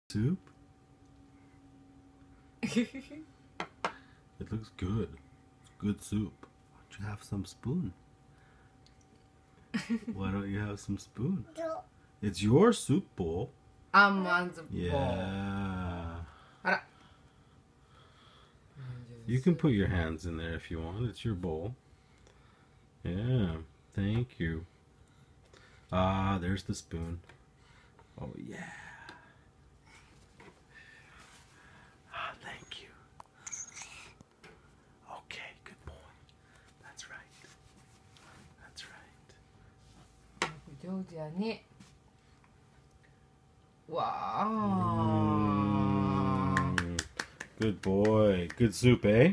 Soup? It looks good. It's good soup. Why don't you have some spoon? Why don't you have some spoon? It's your soup bowl. Almonds bowl. Yeah. あら。 You can put your hands in there if you want. It's your bowl. Yeah. Thank you. Ah, there's the spoon. Oh, yeah. Ah, thank you. Okay, good boy. That's right. That's right. 上手やね。わあ。 Good boy. Good soup, eh?